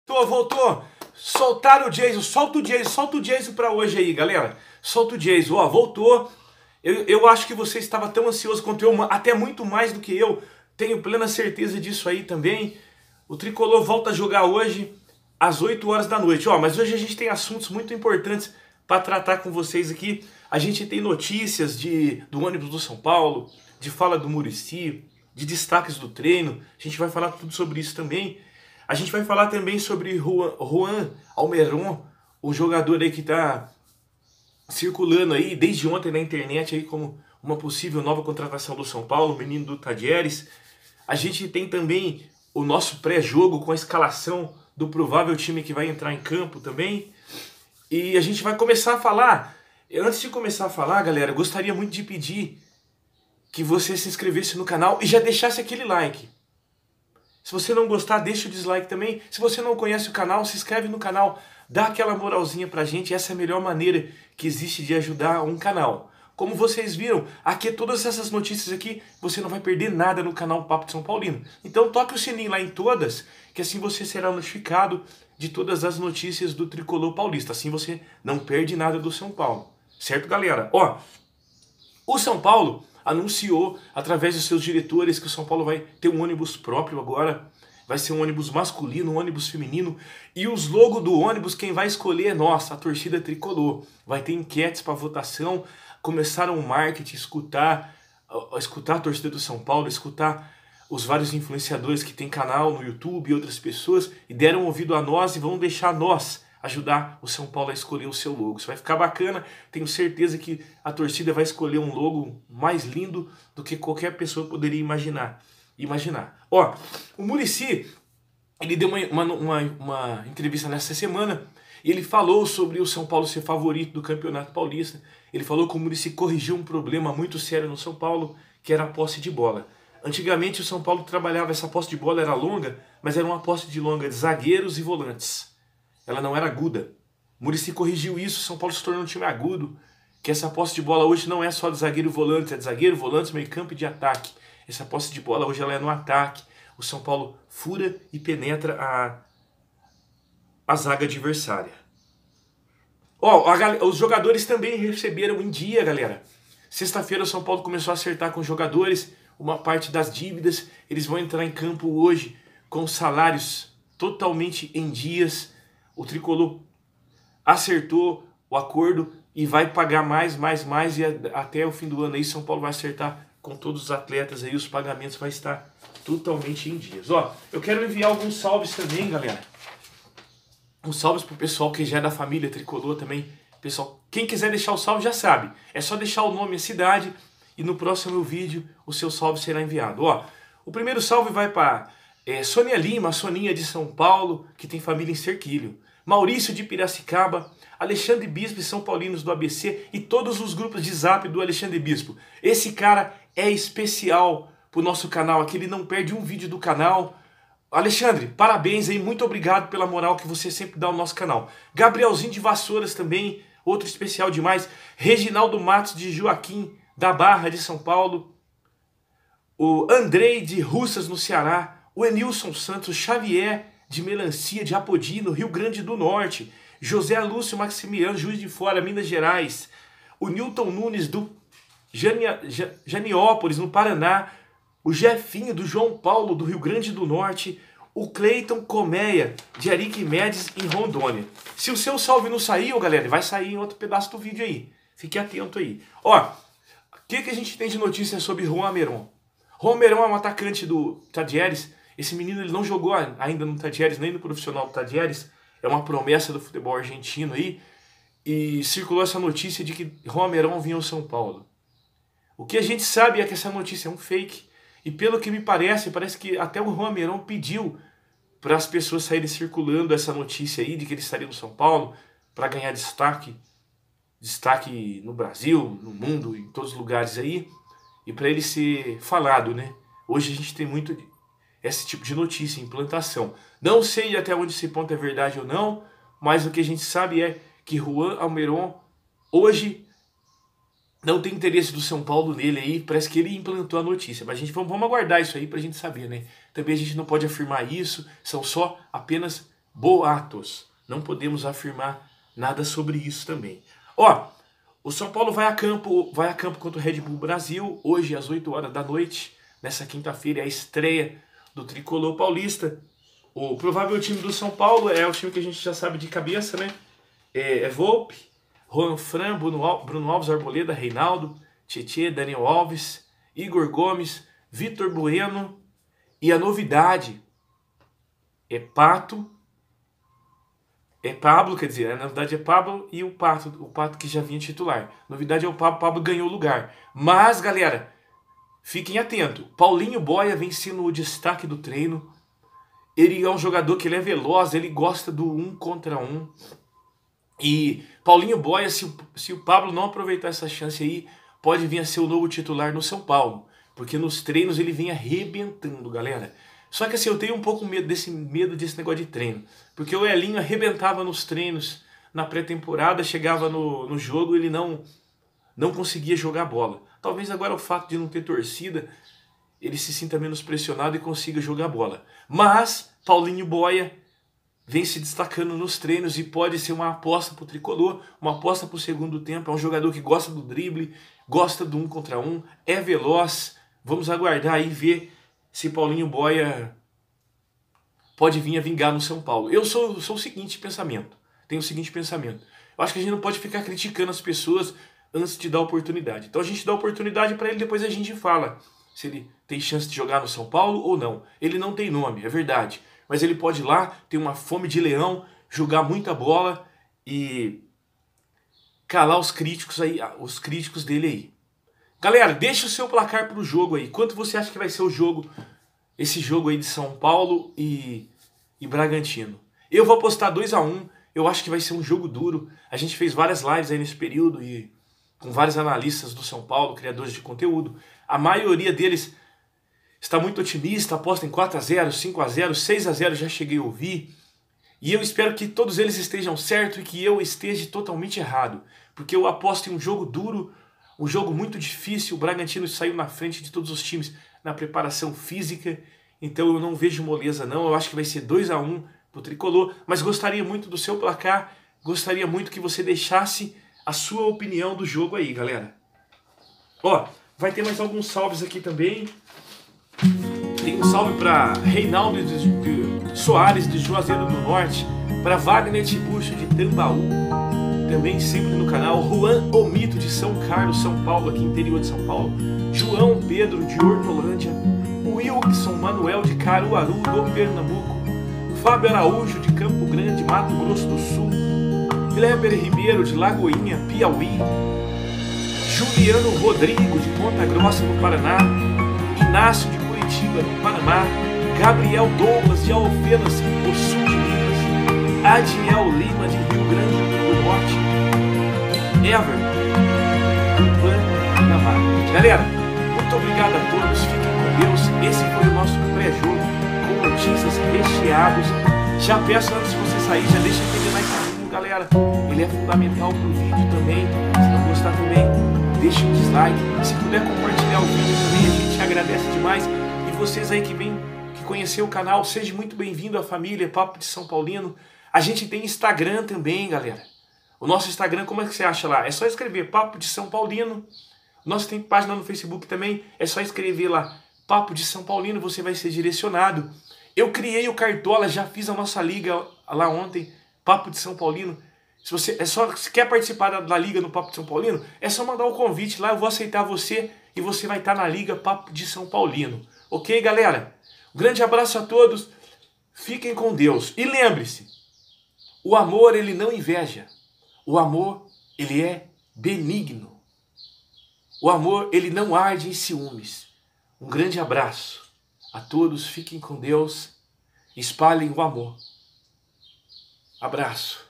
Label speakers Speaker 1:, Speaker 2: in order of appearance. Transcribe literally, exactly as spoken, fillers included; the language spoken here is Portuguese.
Speaker 1: Voltou, voltou. Soltaram o Jason, solta o Jason, solta o Jason pra hoje aí, galera. Solta o Jason, ó, voltou. Eu, eu acho que você estava tão ansioso quanto eu, até muito mais do que eu. Tenho plena certeza disso aí também. O Tricolor volta a jogar hoje às oito horas da noite. Ó, mas hoje a gente tem assuntos muito importantes para tratar com vocês aqui. A gente tem notícias de, do ônibus do São Paulo, de fala do Muricy, de destaques do treino. A gente vai falar tudo sobre isso também. A gente vai falar também sobre Juan, Juan Almiron, o jogador aí que está circulando aí desde ontem na internet aí como uma possível nova contratação do São Paulo, o menino do Tadieres. A gente tem também o nosso pré-jogo com a escalação do provável time que vai entrar em campo também. E a gente vai começar a falar. Antes de começar a falar, galera, eu gostaria muito de pedir que você se inscrevesse no canal e já deixasse aquele like. Se você não gostar, deixa o dislike também. Se você não conhece o canal, se inscreve no canal. Dá aquela moralzinha pra gente. Essa é a melhor maneira que existe de ajudar um canal. Como vocês viram, aqui todas essas notícias aqui, você não vai perder nada no canal Papo de São Paulino. Então toque o sininho lá em todas, que assim você será notificado de todas as notícias do Tricolor Paulista. Assim você não perde nada do São Paulo. Certo, galera? Ó, o São Paulo anunciou, através dos seus diretores, que o São Paulo vai ter um ônibus próprio agora. Vai ser um ônibus masculino, um ônibus feminino. E os logos do ônibus, quem vai escolher é nós, a torcida Tricolor. Vai ter enquetes para votação. Começaram o marketing, escutar, escutar a torcida do São Paulo, escutar os vários influenciadores que tem canal no YouTube e outras pessoas. E deram ouvido a nós e vão deixar nós ajudar o São Paulo a escolher o seu logo. Isso vai ficar bacana. Tenho certeza que a torcida vai escolher um logo mais lindo do que qualquer pessoa poderia imaginar. Imaginar. Ó, o Muricy, ele deu uma, uma, uma, uma entrevista nessa semana e ele falou sobre o São Paulo ser favorito do Campeonato Paulista. Ele falou que o Muricy corrigiu um problema muito sério no São Paulo, que era a posse de bola. Antigamente o São Paulo trabalhava, essa posse de bola era longa, mas era uma posse de longa de zagueiros e volantes. Ela não era aguda. O Muricy corrigiu isso, o São Paulo se tornou um time agudo, que essa posse de bola hoje não é só de zagueiro e volante, é de zagueiro, volante, meio campo e de ataque. Essa posse de bola hoje ela é no ataque. O São Paulo fura e penetra a, a zaga adversária. Ó, a, os jogadores também receberam em dia, galera. Sexta-feira o São Paulo começou a acertar com os jogadores uma parte das dívidas. Eles vão entrar em campo hoje com salários totalmente em dias. O Tricolor acertou o acordo e vai pagar mais, mais, mais. E até o fim do ano aí São Paulo vai acertar com todos os atletas aí. Os pagamentos vai estar totalmente em dias. Ó, eu quero enviar alguns salves também, galera. Uns salves pro pessoal que já é da família Tricolor também. Pessoal, quem quiser deixar o salve já sabe. É só deixar o nome e a cidade e no próximo vídeo o seu salve será enviado. Ó, o primeiro salve vai para é, Sônia Lima, a Soninha de São Paulo, que tem família em Serquilho. Maurício de Piracicaba, Alexandre Bispo e São Paulinos do A B C e todos os grupos de zap do Alexandre Bispo. Esse cara é especial pro nosso canal aqui, ele não perde um vídeo do canal. Alexandre, parabéns aí, muito obrigado pela moral que você sempre dá ao nosso canal. Gabrielzinho de Vassouras também, outro especial demais. Reginaldo Matos de Joaquim, da Barra de São Paulo. O Andrei de Russas, no Ceará. O Enilson Santos Xavier de Melancia, de Apodi, no Rio Grande do Norte. José Lúcio Maximiano, Juiz de Fora, Minas Gerais. O Newton Nunes, do Jania, Janiópolis, no Paraná. O Jefinho, do João Paulo, do Rio Grande do Norte. O Cleiton Comeia, de Ariquimedes, em Rondônia. Se o seu salve não saiu, galera, vai sair em outro pedaço do vídeo aí. Fique atento aí. Ó, o que, que a gente tem de notícia sobre Juan Almiron? Juan Almiron é um atacante do Tadieres. Esse menino ele não jogou ainda no Tadieres, nem no profissional do Tadieres. É uma promessa do futebol argentino aí. E circulou essa notícia de que Juan Almiron vinha ao São Paulo. O que a gente sabe é que essa notícia é um fake. E pelo que me parece, parece que até o Juan Almiron pediu para as pessoas saírem circulando essa notícia aí de que ele estaria no São Paulo para ganhar destaque. Destaque no Brasil, no mundo, em todos os lugares aí. E para ele ser falado, né? Hoje a gente tem muito esse tipo de notícia, implantação. Não sei até onde esse ponto é verdade ou não, mas o que a gente sabe é que Juan Almiron hoje não tem interesse do São Paulo nele aí, parece que ele implantou a notícia. Mas a gente vamos, vamos aguardar isso aí pra gente saber, né? Também a gente não pode afirmar isso, são só apenas boatos. Não podemos afirmar nada sobre isso também. Ó, o São Paulo vai a campo, vai a campo contra o Red Bull Brasil, hoje às oito horas da noite, nessa quinta-feira, é a estreia do Tricolor Paulista. O provável time do São Paulo é o time que a gente já sabe de cabeça, né? É, é Volpe, Juan Fran, Bruno, Al Bruno Alves, Arboleda, Reinaldo, Tietê, Daniel Alves, Igor Gomes, Vitor Bueno, e a novidade é Pato, é Pablo, quer dizer, na verdade é Pablo e o Pato, o Pato que já vinha titular. Novidade é o Pablo, Pablo ganhou lugar. Mas, galera, fiquem atentos. Paulinho Boia vem sendo o destaque do treino. Ele é um jogador que ele é veloz, ele gosta do um contra um. E Paulinho Boia, se o, se o Pablo não aproveitar essa chance aí, pode vir a ser o novo titular no São Paulo. Porque nos treinos ele vem arrebentando, galera. Só que assim, eu tenho um pouco medo desse medo desse negócio de treino. Porque o Elinho arrebentava nos treinos na pré-temporada, chegava no, no jogo e ele não, não conseguia jogar bola. Talvez agora o fato de não ter torcida, ele se sinta menos pressionado e consiga jogar bola. Mas Paulinho Boia vem se destacando nos treinos e pode ser uma aposta para o Tricolor, uma aposta para o segundo tempo. É um jogador que gosta do drible, gosta do um contra um, é veloz. Vamos aguardar aí e ver se Paulinho Boia pode vir a vingar no São Paulo. Eu sou, sou o seguinte pensamento, tenho o seguinte pensamento. Eu acho que a gente não pode ficar criticando as pessoas antes de dar oportunidade. Então a gente dá oportunidade para ele, depois a gente fala se ele tem chance de jogar no São Paulo ou não. Ele não tem nome, é verdade. Mas ele pode ir lá, ter uma fome de leão, jogar muita bola e calar os críticos aí, os críticos dele aí. Galera, deixa o seu placar pro jogo aí. Quanto você acha que vai ser o jogo, esse jogo aí de São Paulo e, e Bragantino? Eu vou apostar dois a um. Eu acho que vai ser um jogo duro. A gente fez várias lives aí nesse período e com vários analistas do São Paulo, criadores de conteúdo. A maioria deles está muito otimista, aposta em quatro a zero, cinco a zero, seis a zero, já cheguei a ouvir. E eu espero que todos eles estejam certos e que eu esteja totalmente errado. Porque eu aposto em um jogo duro, um jogo muito difícil. O Bragantino saiu na frente de todos os times na preparação física. Então eu não vejo moleza não. Eu acho que vai ser dois a um pro Tricolor. Mas gostaria muito do seu placar. Gostaria muito que você deixasse a sua opinião do jogo aí, galera. Ó, vai ter mais alguns salves aqui também. Tem um salve para Reinaldo de, de Soares de Juazeiro do Norte. Para Wagner Tiburcio de Tambaú. Também sempre no canal. Juan Omito de São Carlos, São Paulo, aqui interior de São Paulo. João Pedro de Hortolândia. Wilson Manuel de Caruaru, do Pernambuco. Fábio Araújo de Campo Grande, Mato Grosso do Sul. Kleber Ribeiro de Lagoinha, Piauí. Juliano Rodrigo de Ponta Grossa, no Paraná. Inácio de Curitiba, no Panamá. Gabriel Douglas de Alfenas, no sul de Minas. Adiel Lima de Rio Grande do Norte. Ever, Panamá. Galera, muito obrigado a todos. Fiquem com Deus. Esse foi o nosso pré-jogo com notícias recheados. Já peço antes de você sair, já deixa aquele like, galera. Ele é fundamental pro vídeo também. Se não gostar também, deixa um dislike. Se puder compartilhar o vídeo também, a gente agradece demais. E vocês aí que vêm, que conhecer o canal, seja muito bem-vindo à família Papo de São Paulino. A gente tem Instagram também, galera. O nosso Instagram, como é que você acha lá? É só escrever Papo de São Paulino. Nós tem página no Facebook também. É só escrever lá Papo de São Paulino, você vai ser direcionado. Eu criei o Cartola, já fiz a nossa liga lá ontem, Papo de São Paulino. Se você é só se quer participar da, da liga no Papo de São Paulino, é só mandar o convite lá, eu vou aceitar você e você vai estar na liga Papo de São Paulino. Ok, galera? Um grande abraço a todos. Fiquem com Deus. E lembre-se, o amor, ele não inveja. O amor, ele é benigno. O amor, ele não arde em ciúmes. Um grande abraço a todos. Fiquem com Deus. Espalhem o amor. Abraço.